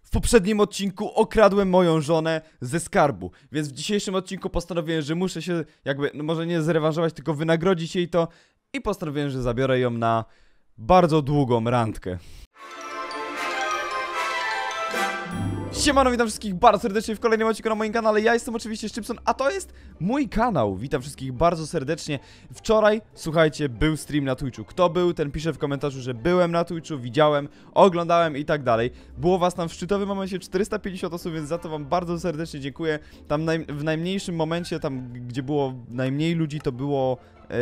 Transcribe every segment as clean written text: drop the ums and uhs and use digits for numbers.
W poprzednim odcinku okradłem moją żonę ze skarbu, więc w dzisiejszym odcinku postanowiłem, że muszę się jakby, no może nie zrewanżować, tylko wynagrodzić jej to i postanowiłem, że zabiorę ją na bardzo długą randkę. Siemano, witam wszystkich bardzo serdecznie w kolejnym odcinku na moim kanale. Ja jestem oczywiście Szczypson, a to jest mój kanał. Witam wszystkich bardzo serdecznie. Wczoraj, słuchajcie, był stream na Twitchu. Kto był, ten pisze w komentarzu, że byłem na Twitchu, widziałem, oglądałem i tak dalej. Było was tam w szczytowym momencie 450 osób, więc za to wam bardzo serdecznie dziękuję. Tam w najmniejszym momencie, tam gdzie było najmniej ludzi, to było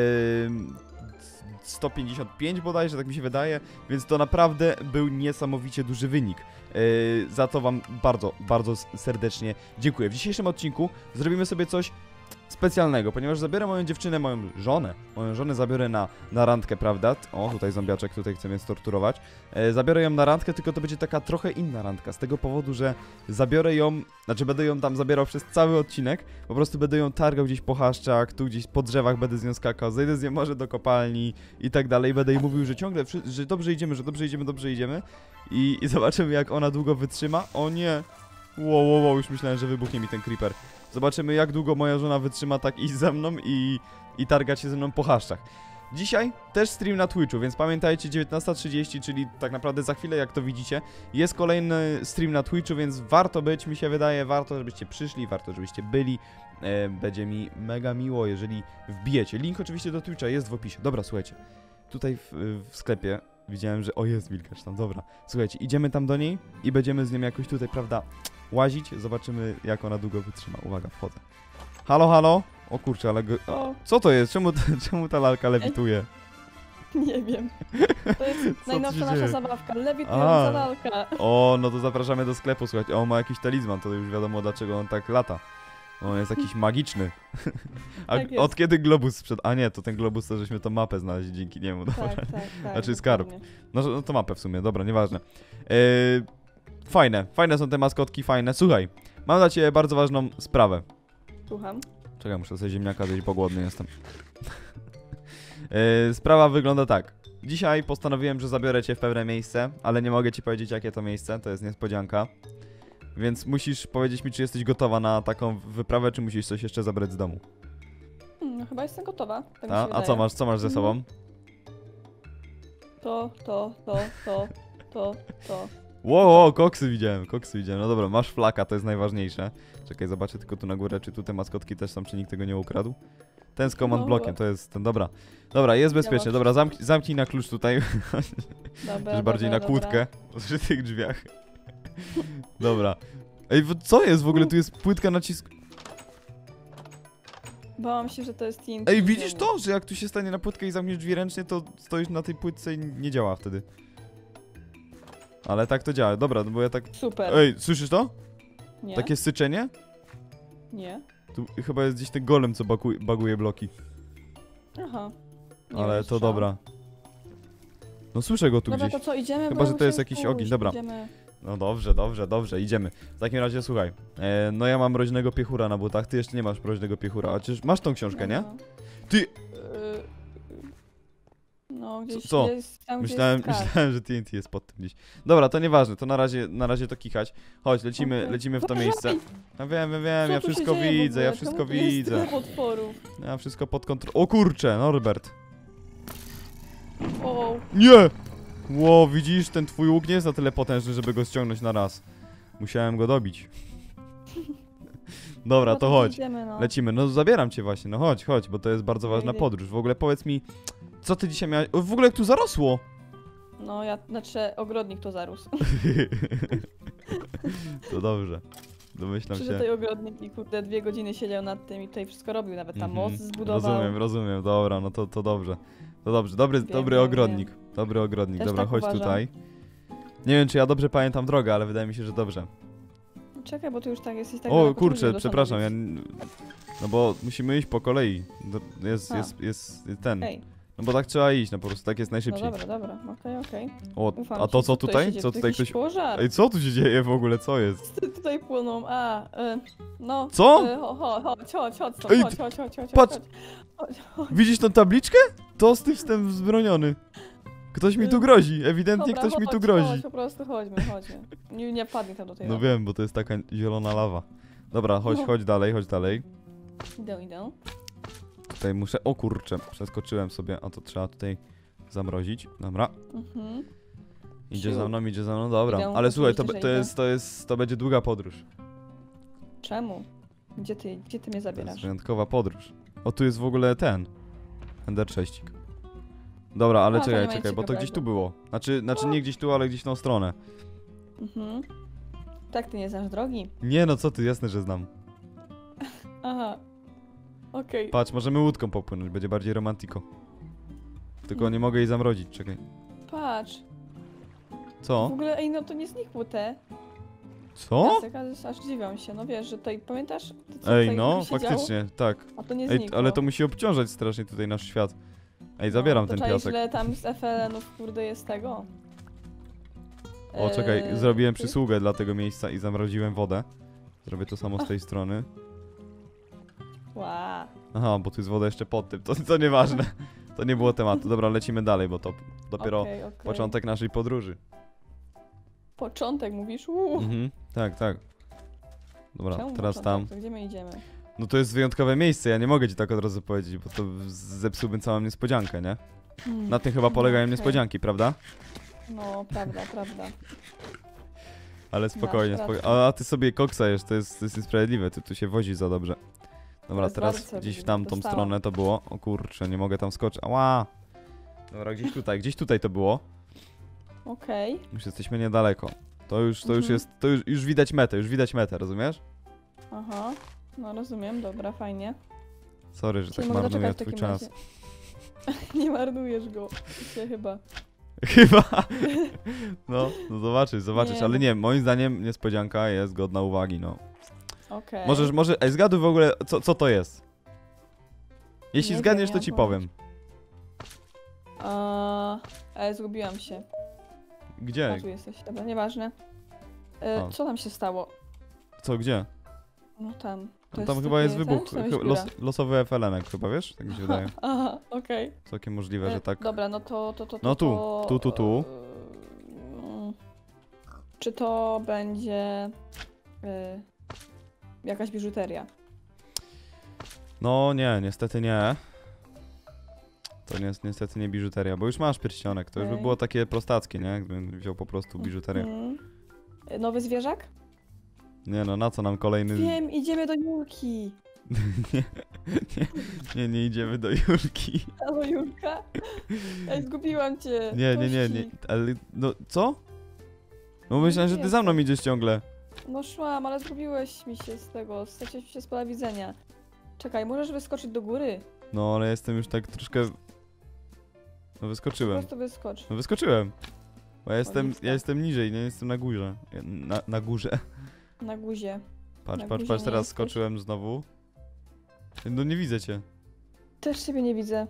155 bodajże, tak mi się wydaje, więc to naprawdę był niesamowicie duży wynik. Za to wam bardzo serdecznie dziękuję. W dzisiejszym odcinku zrobimy sobie coś specjalnego, ponieważ zabiorę moją dziewczynę, moją żonę zabiorę na randkę, prawda? O, tutaj zombiaczek tutaj chce mnie storturować. Zabiorę ją na randkę, tylko to będzie taka trochę inna randka, z tego powodu, że zabiorę ją, znaczy będę ją tam zabierał przez cały odcinek, po prostu będę ją targał gdzieś po chaszczach, tu gdzieś po drzewach będę z nią skakał, zejdę z nią może do kopalni i tak dalej, będę jej mówił, że ciągle, że dobrze idziemy i zobaczymy, jak ona długo wytrzyma. O nie! Wow, już myślałem, że wybuchnie mi ten creeper. Zobaczymy, jak długo moja żona wytrzyma tak iść ze mną i targać się ze mną po chaszczach. Dzisiaj też stream na Twitchu, więc pamiętajcie, 19:30, czyli tak naprawdę za chwilę, jak to widzicie, jest kolejny stream na Twitchu, więc warto być, mi się wydaje, warto, żebyście przyszli, warto, żebyście byli. Będzie mi mega miło, jeżeli wbijecie. Link oczywiście do Twitcha jest w opisie. Dobra, słuchajcie, tutaj w sklepie widziałem, że... O, jest wilkacz tam, dobra. Słuchajcie, idziemy tam do niej i będziemy z nią jakoś tutaj, prawda, łazić. Zobaczymy, jak ona długo wytrzyma. Uwaga, wchodzę. Halo? O kurczę, ale... O. Co to jest? Czemu ta lalka lewituje? Nie wiem. To jest najnowsza nasza zabawka. Lewitująca lalka. O, no to zapraszamy do sklepu, słuchajcie. O, ma jakiś talizman, to już wiadomo, dlaczego on tak lata. On jest jakiś magiczny. A tak od kiedy globus sprzed... A nie, to ten globus, to żeśmy tą mapę znaleźli dzięki niemu. Dobra. Tak. Znaczy skarb. No to mapę w sumie, dobra, nieważne. Fajne są te maskotki, fajne. Słuchaj, mam dla ciebie bardzo ważną sprawę. Słucham. Czekaj, muszę sobie ziemniaka zjeść, bo głodny jestem. Sprawa wygląda tak. Dzisiaj postanowiłem, że zabiorę cię w pewne miejsce, ale nie mogę ci powiedzieć, jakie to miejsce, to jest niespodzianka. Więc musisz powiedzieć mi, czy jesteś gotowa na taką wyprawę, czy musisz coś jeszcze zabrać z domu. No chyba jestem gotowa. Tak A co masz ze sobą? To. Wow, koksy widziałem. No dobra, masz flaka, to jest najważniejsze. Czekaj, zobaczę tylko tu na górę, czy tu te maskotki też są, czy nikt tego nie ukradł. Ten z command blockiem, to jest ten, dobra. Dobra, jest bezpiecznie, dobra, zamknij na klucz tutaj. Też bardziej na kłódkę przy tych drzwiach. Dobra. Ej, co jest w ogóle? Tu jest płytka nacisku. Bałam się, że to jest TNT. Ej, widzisz to? Że jak tu się stanie na płytkę i zamkniesz drzwi ręcznie, to stoisz na tej płytce i nie działa wtedy. Ale tak to działa, dobra, no bo ja tak... Super. Ej, słyszysz to? Nie. Takie syczenie? Nie. Tu chyba jest gdzieś ten golem, co baguje bloki. Aha. Ale to dobra. No słyszę go tu dobra, gdzieś. To co, idziemy? Chyba, że to jest jakiś ogień, dobra. Idziemy. No dobrze, idziemy. W takim razie słuchaj, no ja mam mroźnego piechura na butach, ty jeszcze nie masz mroźnego piechura, a przecież masz tą książkę, nie? Ty... No, gdzieś co? jest tam, Myślałem, że TNT jest pod tym gdzieś. Dobra, to nieważne, to na razie to kichać. Chodź, lecimy w to miejsce. No wiem, ja wszystko widzę, ja wszystko widzę. Ja wszystko pod kontrolą. O kurczę, Norbert. O. Nie! Ło, widzisz, ten twój łuk nie jest na tyle potężny, żeby go ściągnąć na raz. Musiałem go dobić. Dobra, to chodź. Lecimy, no zabieram cię właśnie, no chodź, bo to jest bardzo ważna podróż. W ogóle powiedz mi, co ty dzisiaj miałeś... O, w ogóle jak tu zarosło! No, znaczy ogrodnik to zarósł. To dobrze. Domyślam się. Tutaj ogrodnik i kurde 2 godziny siedział nad tym i tutaj wszystko robił, nawet tam most zbudował. Rozumiem, dobra, no to dobrze. To dobrze, dobry ogrodnik. Dobry ogrodnik, dobra, tak chodź uważam. tutaj. Nie wiem, czy ja dobrze pamiętam drogę, ale wydaje mi się, że dobrze. Czekaj, bo tu już tak jesteś tak... O kurczę, przepraszam, no bo musimy iść po kolei. Jest ten. Hej. No bo tak trzeba iść, no po prostu tak jest najszybciej. No dobra, okej. O, a to co tutaj? Co tutaj ktoś... Pożar. Ej, co tu się dzieje w ogóle, co jest? Tutaj płoną, no... Co? Chodź stąd, Ej, chodź. patrz! Widzisz tą tabliczkę? To Steve wzbroniony. Ktoś mi tu grozi, ewidentnie Dobra, ktoś mi tu chodź, grozi. Chodź, po prostu chodźmy. Nie wpadnij tam do tej No lawy. wiem, bo to jest taka zielona lawa. Dobra, No. chodź dalej, chodź dalej. Idę. Tutaj muszę, o kurczę, przeskoczyłem sobie, a to trzeba tutaj zamrozić. Dobra, Mhm. idzie za mną, dobra. Idę, Ale słuchaj, oczywiście, że to będzie długa podróż. Czemu? Gdzie ty mnie To jest zabierasz? wyjątkowa podróż. O, tu jest w ogóle ten. Ender 6. Dobra, ale A, to nie ma czekaj, nic bo to gdzieś tu ciekawego. było. Znaczy nie gdzieś tu, ale gdzieś w tą stronę. Mhm. Tak, ty nie znasz drogi? Nie no, co ty, jasne, że znam. Aha. Okej. Patrz, możemy łódką popłynąć, będzie bardziej romantiko. Tylko nie mogę jej zamrozić, czekaj. Patrz. W Co? ogóle, ej, no to nie znikło te. Co? Piasek, ale aż dziwią się. No wiesz, że tutaj, pamiętasz? To, co Ej, tutaj no, się działo? faktycznie, tak. A to nie Ej, znikło. ale to musi obciążać strasznie tutaj nasz świat. Ej, zabieram to ten czaisz, piasek. ile tam z FLN-ów, kurde, jest tego? O, czekaj, zrobiłem ty? przysługę dla tego miejsca i zamroziłem wodę. Zrobię to samo z tej strony. Ła. Aha, bo tu jest woda jeszcze pod tym, to nieważne. To nie było tematu. Dobra, lecimy dalej, bo to dopiero Okej. początek naszej podróży. Początek, mówisz? Mhm, tak. Dobra, Czemu teraz początek? tam. To gdzie my idziemy? No to jest wyjątkowe miejsce, ja nie mogę ci tak od razu powiedzieć, bo to zepsułbym całą niespodziankę, nie? Na tym chyba polegają okej. niespodzianki, prawda? No, prawda. Ale spokojnie, Masz spokojnie. rację. A ty sobie koksa jesz, to jest niesprawiedliwe, ty tu się wozisz za dobrze. Dobra, jest teraz bardzo gdzieś w sprawiedliwe, tamtą dostałam. stronę to było. O kurczę, nie mogę tam skoczyć. Ała! Dobra, gdzieś tutaj to było. Okej. Już jesteśmy niedaleko. To już Mhm. jest, już widać metę, rozumiesz? Aha. No rozumiem, dobra, fajnie. Sorry, że Czyli tak mogę marnuję doczekać w twój takim czas. razie. Nie marnujesz go. Się chyba. Chyba. No zobaczysz, Nie, ale no. nie, moim zdaniem niespodzianka jest godna uwagi, no. Okej. Ej, zgaduj w ogóle, co to jest? Jeśli Nie zgadniesz, wiem, to nie ci mam powiem. Ale zgubiłam się. Gdzie? A tu jesteś, dobra, nieważne. O. Co tam się stało? Co, gdzie? No tam. No, To tam chyba jest taki wybuch, ten, czy tam jest góra? losowy FLN-ek chyba, wiesz? Tak mi się wydaje. Aha, okej. Całkiem możliwe, że tak. Dobra, no to. No tu. Czy to będzie jakaś biżuteria? No nie, niestety nie. To niestety nie biżuteria, bo już masz pierścionek, to już by Okej. było takie prostackie, nie? Gdybym wziął po prostu biżuterię. Mhm. Nowy zwierzak? Nie no, na co nam kolejny... Wiem, idziemy do Julki. nie idziemy do Julki. Halo Julka? Ej, zgubiłam cię. Nie, Kości. ale no co? No myślałem, że ty za mną idziesz ciągle. No szłam, ale zgubiłeś mi się z tego, straciłeś mi się z pola widzenia. Czekaj, możesz wyskoczyć do góry? No ale jestem już tak troszkę... No Po wyskoczyłem. prostu wyskocz. No wyskoczyłem. Bo Oliwka. ja jestem niżej, nie jestem na górze. Na górze. Na guzie. Patrz, Na patrz, guzie patrz, nie teraz jesteś? skoczyłem znowu. No nie widzę cię. Też ciebie nie widzę.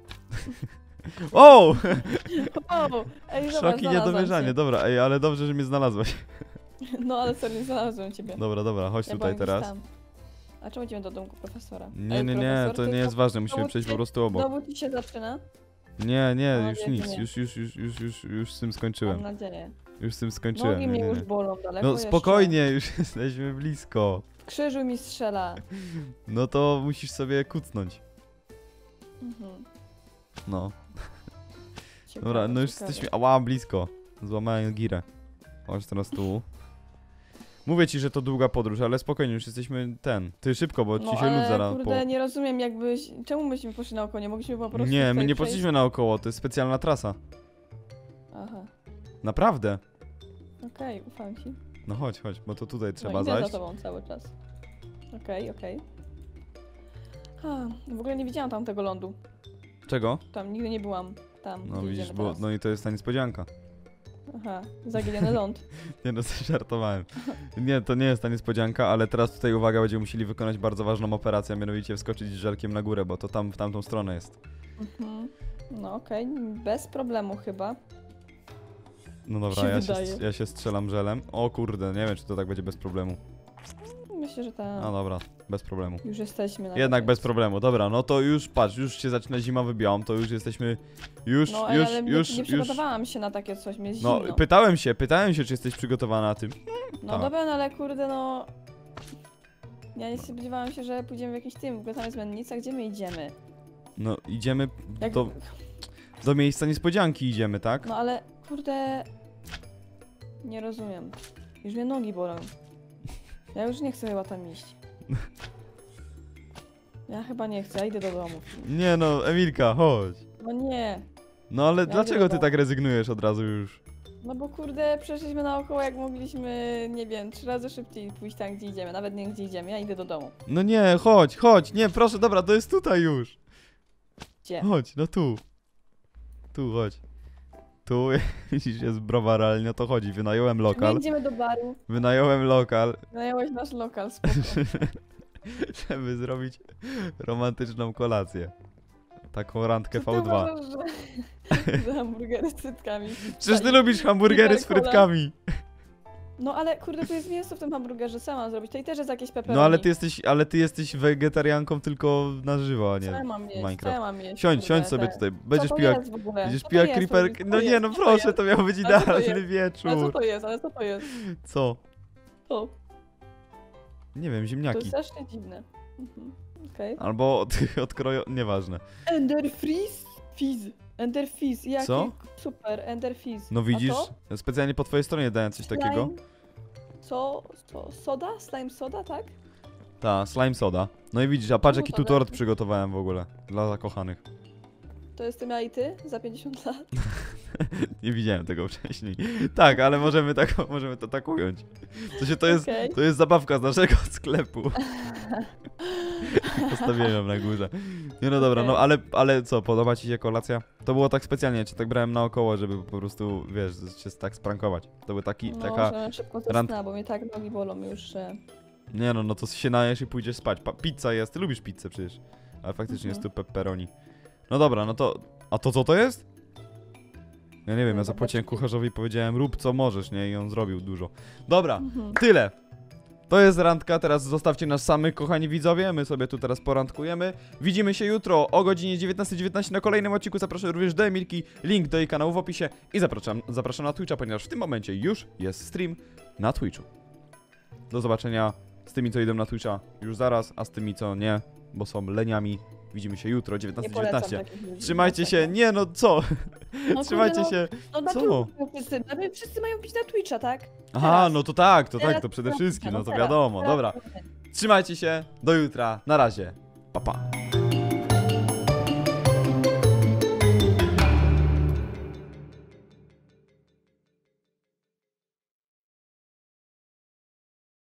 O! O! Ej, zobacz, Szok i niedowierzanie, cię. dobra, ej, ale dobrze, że mnie znalazłaś. No ale serio, nie znalazłem ciebie. Dobra, chodź Ja tutaj byłam gdzieś teraz. tam. A czemu idziemy do domku profesora? Nie, Ej, nie, profesor, to ty nie jest ważne, musimy znowu przejść ci- po prostu obok. Znowu ci się zaczyna? Nie, Mam już nadzieję, nic, że nie. już z tym Mam skończyłem. nadzieję. Już z tym skończyłem. Nogi nie, mnie nie, już nie. bolą daleko No jeszcze. spokojnie, już jesteśmy blisko. Krzyżu mi strzela. No to musisz sobie kucnąć. Mhm. No. Ciekawe, Dobra, no już ciekawe. jesteśmy... Ała, blisko. Złamałem girę. Chodź teraz tu. Mówię ci, że to długa podróż, ale spokojnie, już jesteśmy Ty szybko, bo ci się ale lud zaraz kurde, nie rozumiem jakbyś... Czemu myśmy poszli naokoło? Nie mogliśmy po prostu Nie, my tutaj nie przejść? poszliśmy naokoło, to jest specjalna trasa. Aha, Naprawdę. okej, ufam ci. No chodź, bo to tutaj trzeba No idę zajść. za tobą cały czas. Okej. W ogóle nie widziałam tam tego lądu. Czego? Tam nigdy nie byłam. Tam, No gdzie widzisz, idziemy bo teraz. no i to jest ta niespodzianka. Aha, zagieniony ląd. Nie no, żartowałem. Nie, to nie jest ta niespodzianka, ale teraz tutaj uwaga, będziemy musieli wykonać bardzo ważną operację, a mianowicie wskoczyć z żelkiem na górę, bo to tam w tamtą stronę jest. Mhm. No okej, bez problemu chyba. No dobra, Się wydaje. ja się strzelam żelem. O kurde, nie wiem czy to tak będzie bez problemu. się, że ta... No dobra, bez problemu. Już jesteśmy na Jednak razie. bez problemu. Dobra, no to już patrz, już się zaczyna zima wybiałam, to już jesteśmy. Już, No, już, ale już, nie już. przygotowałam się na takie coś, mnie jest No, zimno. pytałem się, czy jesteś przygotowana na tym. No tak. dobra, no ale kurde, no... Ja nie spodziewałam się, że pójdziemy w jakiś tym, w ogóle tam jest mennica, gdzie my idziemy? No, idziemy Jak... do miejsca niespodzianki idziemy, tak? No ale, kurde... Nie rozumiem. Już mnie nogi bolą. Ja już nie chcę chyba tam iść. Ja chyba nie chcę, ja idę do domu. Nie no, Emilka, chodź. No nie. No ale idę dlaczego do ty domu. tak rezygnujesz od razu już? No bo kurde, przeszliśmy naokoło, jak mogliśmy, nie wiem, 3 razy szybciej pójść tam, gdzie idziemy. Nawet nie gdzie idziemy, ja idę do domu. No nie, chodź, nie, proszę, dobra, to jest tutaj już. Gdzie? Chodź, no tu. Tu, chodź. Tu, widzisz, jest browar, ale nie o to chodzi. Wynająłem My lokal. idziemy do baru. Wynająłem lokal, Wynająłeś nasz lokal, spoko. żeby zrobić romantyczną kolację. Taką randkę Co ty V2. uważasz, że hamburgery z frytkami? Przecież ty lubisz hamburgery z Hipercola. frytkami. No ale kurde, tu jest mięso w tym hamburgerze, co mam zrobić? To i też jest jakieś pepperoni. No ale ty jesteś wegetarianką tylko na żywo, a Co ja nie mam jeść? Co Minecraft. ja mam jeść? Siądź kurde, sobie te- tutaj. Co Będziesz to piła, jest w ogóle? będziesz Co to piła jest, creeper. Robi? Co No to nie, jest? no Co to proszę, jest? to miał być Ale co to idealny jest? Ale co wieczór. to jest? Ale co to jest? Co? To Nie wiem, jest ziemniaki. strasznie dziwne. Mhm. Okej. Albo odkroją, nieważne. Enderfreeze? Fizz. Enderfizz. Jaki Co? super, Enderfizz. No widzisz, A to? specjalnie po twojej stronie dałem coś takiego. Slime. Co? Soda? Slime soda, tak? Ta, slime soda. No i widzisz, a patrz Czemu jaki to tu tort taki? przygotowałem w ogóle. Dla zakochanych. To jestem ja i ty za 50 lat. Nie widziałem tego wcześniej. Tak, ale możemy to tak ująć. Okej. To jest zabawka z naszego sklepu. Postawiłem ją na górze. Nie no dobra, Okej. no ale co, podoba ci się kolacja? To było tak specjalnie, cię tak brałem naokoło, żeby po prostu, wiesz, się tak sprankować. To był taki, No, taka... że szybko ze rand- sna, bo mnie tak nogi bolą już, że... Nie no, no to się najesz i pójdziesz spać. Pizza jest, ty lubisz pizzę przecież. Ale faktycznie jest tu pepperoni. No dobra, no to... A to co to jest? Ja nie wiem, ja zapłaciłem kucharzowi i powiedziałem rób co możesz, nie? I on zrobił dużo. Dobra, Mhm. tyle. To jest randka, teraz zostawcie nas samych, kochani widzowie, my sobie tu teraz porandkujemy. Widzimy się jutro o godzinie 19:19 na kolejnym odcinku, zapraszam również do Emilki, link do jej kanału w opisie i zapraszam na Twitcha, ponieważ w tym momencie już jest stream na Twitchu. Do zobaczenia z tymi, co idą na Twitcha już zaraz, a z tymi, co nie, bo są leniami. Widzimy się jutro, Nie polecam 19:19. takich ludzi. Trzymajcie się, Masakra. nie no co? No Trzymajcie kurde, się. No na Co? Twitcha wszyscy mają pić na Twitcha, tak? Aha, Teraz. no to tak, to Teraz przede na wszystkim, Twitcha, no to teraz, wiadomo, teraz. dobra. Trzymajcie się, do jutra, na razie, pa pa.